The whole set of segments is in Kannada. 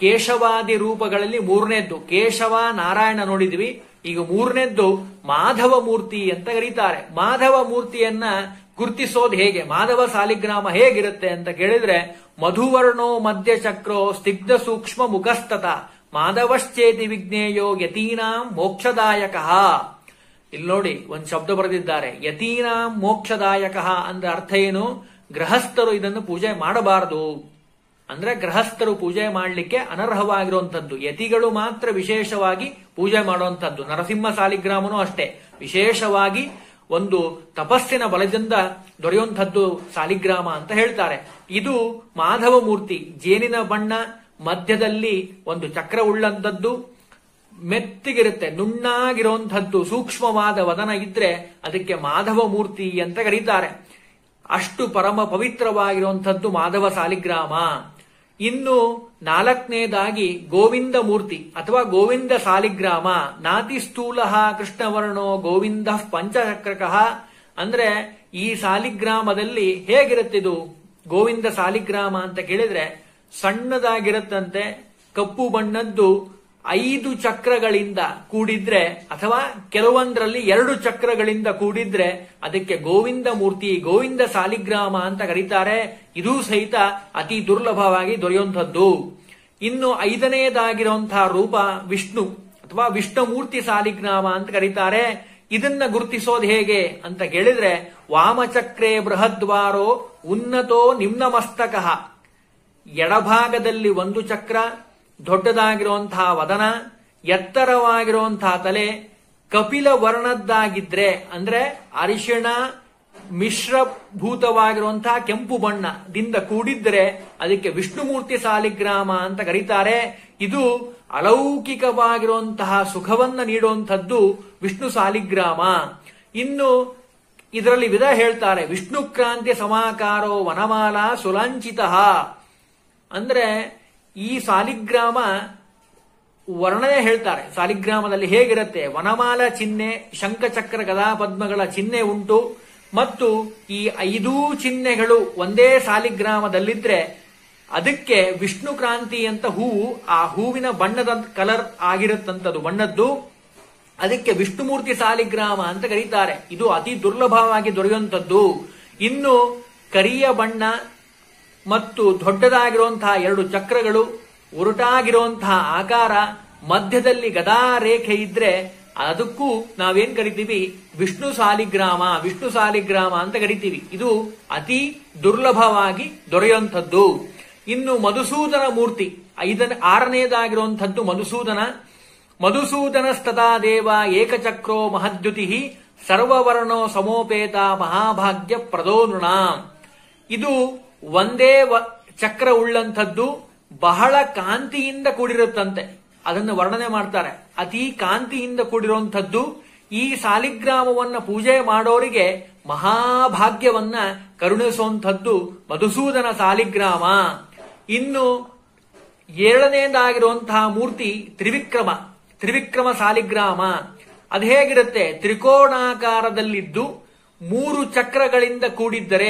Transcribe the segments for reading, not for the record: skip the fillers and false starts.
ಕೇಶವಾದಿ ರೂಪಗಳಲ್ಲಿ ಮೂರನೇದ್ದು ಕೇಶವ ನಾರಾಯಣ ನೋಡಿದ್ವಿ. ಈಗ ಮೂರನೇದ್ದು ಮಾಧವ ಮೂರ್ತಿ ಅಂತ ಕರೀತಾರೆ. ಮಾಧವ ಮೂರ್ತಿಯನ್ನ ಗುರುತಿಸೋದು ಹೇಗೆ, ಮಾಧವ ಸಾಲಿಗ್ರಾಮ ಹೇಗಿರುತ್ತೆ ಅಂತ ಕೇಳಿದ್ರೆ, ಮಧುವರ್ಣೋ ಮಧ್ಯ ಚಕ್ರೋ ಸ್ನಿಗ್ಧ ಸೂಕ್ಷ್ಮ ಮುಖಸ್ತತ ಮಾಧವಶ್ಚೇತಿ ವಿಜ್ಞೇಯೋ ಯತೀನಾಂ ಮೋಕ್ಷದಾಯಕ. ಇಲ್ಲಿ ನೋಡಿ ಒಂದು ಶಬ್ದ ಬರೆದಿದ್ದಾರೆ, ಯತೀನಾಂ ಮೋಕ್ಷದಾಯಕ ಅಂದ್ರೆ ಅರ್ಥ ಏನು? ಗೃಹಸ್ಥರು ಇದನ್ನು ಪೂಜೆ ಮಾಡಬಾರದು, ಅಂದ್ರೆ ಗೃಹಸ್ಥರು ಪೂಜೆ ಮಾಡಲಿಕ್ಕೆ ಅನರ್ಹವಾಗಿರುವಂತದ್ದು. ಯತಿಗಳು ಮಾತ್ರ ವಿಶೇಷವಾಗಿ ಪೂಜೆ ಮಾಡುವಂತದ್ದು. ನರಸಿಂಹ ಸಾಲಿಗ್ರಾಮನೂ ಅಷ್ಟೇ, ವಿಶೇಷವಾಗಿ ಒಂದು ತಪಸ್ಸಿನ ಬಲದಿಂದ ದೊರೆಯುವಂಥದ್ದು ಸಾಲಿಗ್ರಾಮ ಅಂತ ಹೇಳ್ತಾರೆ. ಇದು ಮಾಧವ ಮೂರ್ತಿ, ಜೇನಿನ ಬಣ್ಣ, ಮಧ್ಯದಲ್ಲಿ ಒಂದು ಚಕ್ರ ಉಳ್ಳಂಥದ್ದು, ಮೆತ್ತಿಗಿರುತ್ತೆ, ನುಣ್ಣಾಗಿರುವಂಥದ್ದು, ಸೂಕ್ಷ್ಮವಾದ ವದನ ಇದ್ರೆ ಅದಕ್ಕೆ ಮಾಧವ ಮೂರ್ತಿ ಅಂತ ಕರೀತಾರೆ. ಅಷ್ಟು ಪರಮ ಪವಿತ್ರವಾಗಿರುವಂಥದ್ದು ಮಾಧವ ಸಾಲಿಗ್ರಾಮ. ಇನ್ನು ನಾಲ್ಕನೇದಾಗಿ ಗೋವಿಂದ ಮೂರ್ತಿ ಅಥವಾ ಗೋವಿಂದ ಸಾಲಿಗ್ರಾಮ. ನಾತಿ ಸ್ಥೂಲ ಕೃಷ್ಣವರ್ಣೋ ಗೋವಿಂದ ಪಂಚಚಕ್ರಕಃ ಅಂದ್ರೆ ಈ ಸಾಲಿಗ್ರಾಮದಲ್ಲಿ ಹೇಗಿರುತ್ತಿದು ಗೋವಿಂದ ಸಾಲಿಗ್ರಾಮ ಅಂತ ಕೇಳಿದ್ರೆ, ಸಣ್ಣದಾಗಿರುತ್ತಂತೆ, ಕಪ್ಪು ಬಣ್ಣದ್ದು, 5 ಚಕ್ರಗಳಿಂದ ಕೂಡಿದ್ರೆ ಅಥವಾ ಕೆಲವೊಂದರಲ್ಲಿ 2 ಚಕ್ರಗಳಿಂದ ಕೂಡಿದ್ರೆ ಅದಕ್ಕೆ ಗೋವಿಂದ ಮೂರ್ತಿ, ಗೋವಿಂದ ಸಾಲಿಗ್ರಾಮ ಅಂತ ಕರೀತಾರೆ. ಇದೂ ಸಹಿತ ಅತಿ ದುರ್ಲಭವಾಗಿ ದೊರೆಯುವಂಥದ್ದು. ಇನ್ನು 5ನೇದಾಗಿರುವಂತಹ ರೂಪ ವಿಷ್ಣು ಅಥವಾ ವಿಷ್ಣುಮೂರ್ತಿ ಸಾಲಿಗ್ರಾಮ ಅಂತ ಕರೀತಾರೆ. ಇದನ್ನ ಗುರುತಿಸೋದು ಹೇಗೆ ಅಂತ ಕೇಳಿದ್ರೆ, ವಾಮಚಕ್ರೇ ಬೃಹದ್ವಾರೋ ಉನ್ನತೋ ನಿಮ್ನಮಸ್ತಕಃ. ಎಡಭಾಗದಲ್ಲಿ 1 ಚಕ್ರ, ದೊಡ್ಡದಾಗಿರುವಂತಹ ವದನ, ಎತ್ತರವಾಗಿರುವಂತಹ ತಲೆ, ಕಪಿಲ ವರ್ಣದ್ದಾಗಿದ್ರೆ ಅಂದ್ರೆ ಅರಿಶಿಣ ಮಿಶ್ರಭೂತವಾಗಿರುವಂತಹ ಕೆಂಪು ಬಣ್ಣದಿಂದ ಕೂಡಿದ್ರೆ ಅದಕ್ಕೆ ವಿಷ್ಣುಮೂರ್ತಿ ಸಾಲಿಗ್ರಾಮ ಅಂತ ಕರೀತಾರೆ. ಇದು ಅಲೌಕಿಕವಾಗಿರುವಂತಹ ಸುಖವನ್ನ ನೀಡುವಂಥದ್ದು ವಿಷ್ಣು ಸಾಲಿಗ್ರಾಮ. ಇನ್ನು ಇದರಲ್ಲಿ ವಿಧ ಹೇಳ್ತಾರೆ, ವಿಷ್ಣು ಕ್ರಾಂತಿ ಸಮಾಕಾರೋ ವನಮಾಲಾ ಸುಲಾಂಚಿತ ಅಂದ್ರೆ ಈ ಸಾಲಿಗ್ರಾಮ ವರ್ಣನೆ ಹೇಳ್ತಾರೆ. ಸಾಲಿಗ್ರಾಮದಲ್ಲಿ ಹೇಗಿರುತ್ತೆ, ವನಮಾಲ ಚಿಹ್ನೆ, ಶಂಖಚಕ್ರ ಗದಾ ಪದ್ಮಗಳ ಚಿಹ್ನೆ ಉಂಟು. ಮತ್ತು ಈ 5 ಚಿಹ್ನೆಗಳು ಒಂದೇ ಸಾಲಿಗ್ರಾಮದಲ್ಲಿದ್ರೆ ಅದಕ್ಕೆ ವಿಷ್ಣು ಕ್ರಾಂತಿ ಅಂತ ಹೂವು, ಆ ಹೂವಿನ ಬಣ್ಣದ ಕಲರ್ ಆಗಿರುತ್ತಂತದ್ದು ಬಣ್ಣದ್ದು, ಅದಕ್ಕೆ ವಿಷ್ಣುಮೂರ್ತಿ ಸಾಲಿಗ್ರಾಮ ಅಂತ ಕರೀತಾರೆ. ಇದು ಅತಿ ದುರ್ಲಭವಾಗಿ ದೊರೆಯುವಂಥದ್ದು. ಇನ್ನು ಕರಿಯ ಬಣ್ಣ ಮತ್ತು ದೊಡ್ಡದಾಗಿರುವಂತಹ 2 ಚಕ್ರಗಳು, ಉರುಟಾಗಿರುವಂತಹ ಆಕಾರ, ಮಧ್ಯದಲ್ಲಿ ಗದಾ ರೇಖೆ ಇದ್ರೆ ಅದಕ್ಕೂ ನಾವೇನ್ ಕರಿತೀವಿ, ವಿಷ್ಣು ಸಾಲಿಗ್ರಾಮ, ವಿಷ್ಣು ಸಾಲಿಗ್ರಾಮ ಅಂತ ಕರಿತೀವಿ. ಇದು ಅತಿ ದುರ್ಲಭವಾಗಿ ದೊರೆಯುವಂಥದ್ದು. ಇನ್ನು ಮಧುಸೂದನ ಮೂರ್ತಿ 6ನೇದಾಗಿರುವಂಥದ್ದು ಮಧುಸೂದನ. ಮಧುಸೂದನಸ್ತಥಾ ದೇವ ಏಕಚಕ್ರೋ ಮಹದ್ಯುತಿ ಸರ್ವವರ್ಣೋ ಸಮೋಪೇತ ಮಹಾಭಾಗ್ಯ ಪ್ರದೋ ನೃಣಾಂ. ಇದು ಒಂದೇ ಚಕ್ರ ಉಳ್ಳಂಥದ್ದು, ಬಹಳ ಕಾಂತಿಯಿಂದ ಕೂಡಿರುತ್ತಂತೆ. ಅದನ್ನು ವರ್ಣನೆ ಮಾಡ್ತಾರೆ, ಅತಿ ಕಾಂತಿಯಿಂದ ಕೂಡಿರುವಂಥದ್ದು. ಈ ಸಾಲಿಗ್ರಾಮವನ್ನ ಪೂಜೆ ಮಾಡೋರಿಗೆ ಮಹಾಭಾಗ್ಯವನ್ನ ಕರುಣಿಸುವಂಥದ್ದು ಮಧುಸೂದನ ಸಾಲಿಗ್ರಾಮ. ಇನ್ನು 7ನೇದಾಗಿರುವಂತಹ ಮೂರ್ತಿ ತ್ರಿವಿಕ್ರಮ ಸಾಲಿಗ್ರಾಮ. ಅದು ಹೇಗಿರುತ್ತೆ, ತ್ರಿಕೋಣಾಕಾರದಲ್ಲಿದ್ದು 3 ಚಕ್ರಗಳಿಂದ ಕೂಡಿದ್ದರೆ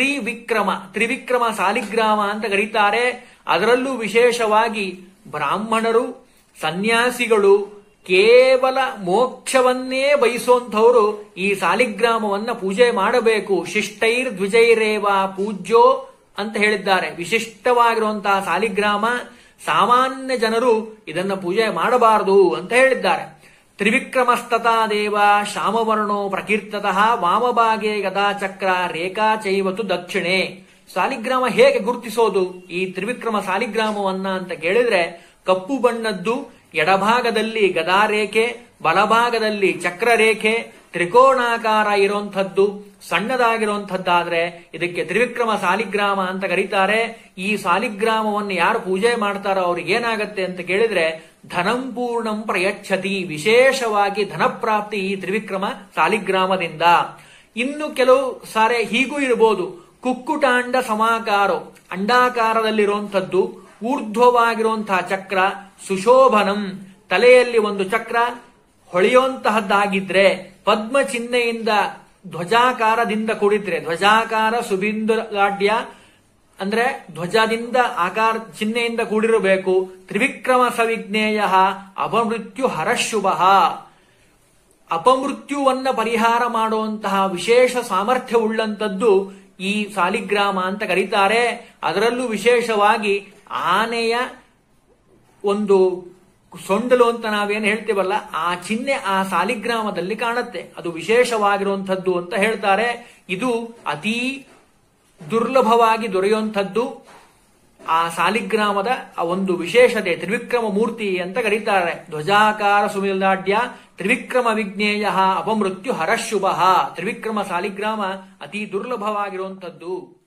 ತ್ರಿವಿಕ್ರಮ ಸಾಲಿಗ್ರಾಮ ಅಂತ ಕರೀತಾರೆ. ಅದರಲ್ಲೂ ವಿಶೇಷವಾಗಿ ಬ್ರಾಹ್ಮಣರು, ಸನ್ಯಾಸಿಗಳು, ಕೇವಲ ಮೋಕ್ಷವನ್ನೇ ಬಯಸುವಂಥವರು ಈ ಸಾಲಿಗ್ರಾಮವನ್ನ ಪೂಜೆ ಮಾಡಬೇಕು. ಶಿಷ್ಟೈರ್ ದ್ವಿಜೈರೇವ ಪೂಜ್ಯೋ ಅಂತ ಹೇಳಿದ್ದಾರೆ. ವಿಶಿಷ್ಟವಾಗಿರುವಂತಹ ಸಾಲಿಗ್ರಾಮ, ಸಾಮಾನ್ಯ ಜನರು ಇದನ್ನ ಪೂಜೆ ಮಾಡಬಾರದು ಅಂತ ಹೇಳಿದ್ದಾರೆ. ತ್ರಿವಿಕ್ರಮಸ್ತಥಾ ದೇವ ಶ್ಯಾಮವರ್ಣೋ ಪ್ರಕೀರ್ತತಃ ವಾಮಭಾಗೆ ಗದಾಚಕ್ರ ರೇಖಾ ಚೈವತು ದಕ್ಷಿಣೆ. ಸಾಲಿಗ್ರಾಮ ಹೇಗೆ ಗುರುತಿಸೋದು ಈ ತ್ರಿವಿಕ್ರಮ ಸಾಲಿಗ್ರಾಮವನ್ನ ಅಂತ ಕೇಳಿದ್ರೆ, ಕಪ್ಪು ಬಣ್ಣದ್ದು, ಎಡಭಾಗದಲ್ಲಿ ಗದಾ ರೇಖೆ, ಬಲಭಾಗದಲ್ಲಿ ಚಕ್ರ ರೇಖೆ, ತ್ರಿಕೋಣಾಕಾರ ಇರುವಂಥದ್ದು, ಸಣ್ಣದಾಗಿರುವಂಥದ್ದಾದ್ರೆ ಇದಕ್ಕೆ ತ್ರಿವಿಕ್ರಮ ಸಾಲಿಗ್ರಾಮ ಅಂತ ಕರೀತಾರೆ. ಈ ಸಾಲಿಗ್ರಾಮವನ್ನು ಯಾರು ಪೂಜೆ ಮಾಡ್ತಾರೋ ಅವ್ರಿಗೆ ಏನಾಗತ್ತೆ ಅಂತ ಕೇಳಿದ್ರೆ, ಧನಂ ಪೂರ್ಣಂ ಪ್ರಯಚ್ಛತಿ, ವಿಶೇಷವಾಗಿ ಧನಪ್ರಾಪ್ತಿ ಈ ತ್ರಿವಿಕ್ರಮ ಸಾಲಿಗ್ರಾಮದಿಂದ. ಇನ್ನು ಕೆಲವು ಸಾರೆ ಹೀಗೂ ಇರಬಹುದು, ಕುಕ್ಕುಟಾಂಡ ಸಮಾಕಾರೋ, ಅಂಡಾಕಾರದಲ್ಲಿರುವಂಥದ್ದು, ಊರ್ಧ್ವವಾಗಿರುವಂತಹ ಚಕ್ರ, ಸುಶೋಭನಂ, ತಲೆಯಲ್ಲಿ 1 ಚಕ್ರ ಹೊಳೆಯುವಂತಹದ್ದಾಗಿದ್ರೆ, ಪದ್ಮ ಚಿಹ್ನೆಯಿಂದ ಧ್ವಜಾಕಾರದಿಂದ ಕೂಡಿದ್ರೆ, ಧ್ವಜಾಕಾರ ಸುಬಿಂದುಗಾಡ್ಯ ಅಂದ್ರೆ ಧ್ವಜದಿಂದ ಆಕಾರ ಚಿಹ್ನೆಯಿಂದ ಕೂಡಿರಬೇಕು. ತ್ರಿವಿಕ್ರಮ ಸವಿಜ್ಞೇಯ ಅಪಮೃತ್ಯು ಹರಶುಭ, ಅಪಮೃತ್ಯುವನ್ನ ಪರಿಹಾರ ಮಾಡುವಂತಹ ವಿಶೇಷ ಸಾಮರ್ಥ್ಯವುಳ್ಳಂತದ್ದು ಈ ಸಾಲಿಗ್ರಾಮ ಅಂತ ಕರೀತಾರೆ. ಅದರಲ್ಲೂ ವಿಶೇಷವಾಗಿ ಆನೆಯ ಒಂದು ಸೊಂಡಲು ಅಂತ ನಾವೇನು ಹೇಳ್ತೇವಲ್ಲ, ಆ ಚಿಹ್ನೆ ಆ ಸಾಲಿಗ್ರಾಮದಲ್ಲಿ ಕಾಣುತ್ತೆ. ಅದು ವಿಶೇಷವಾಗಿರುವಂಥದ್ದು ಅಂತ ಹೇಳ್ತಾರೆ. ಇದು ಅತೀ ದುರ್ಲಭವಾಗಿ ದೊರೆಯುವಂಥದ್ದು. ಆ ಸಾಲಿಗ್ರಾಮದ ಆ ಒಂದು ವಿಶೇಷತೆ ತ್ರಿವಿಕ್ರಮ ಮೂರ್ತಿ ಅಂತ ಕರೀತಾರೆ. ಧ್ವಜಾಕಾರ ಸುಮಿಲಾಡ್ಯ ತ್ರಿವಿಕ್ರಮ ವಿಜ್ಞೇಯ ಅಪಮೃತ್ಯು ಹರಶುಭ. ತ್ರಿವಿಕ್ರಮ ಸಾಲಿಗ್ರಾಮ ಅತಿ ದುರ್ಲಭವಾಗಿರುವಂಥದ್ದು.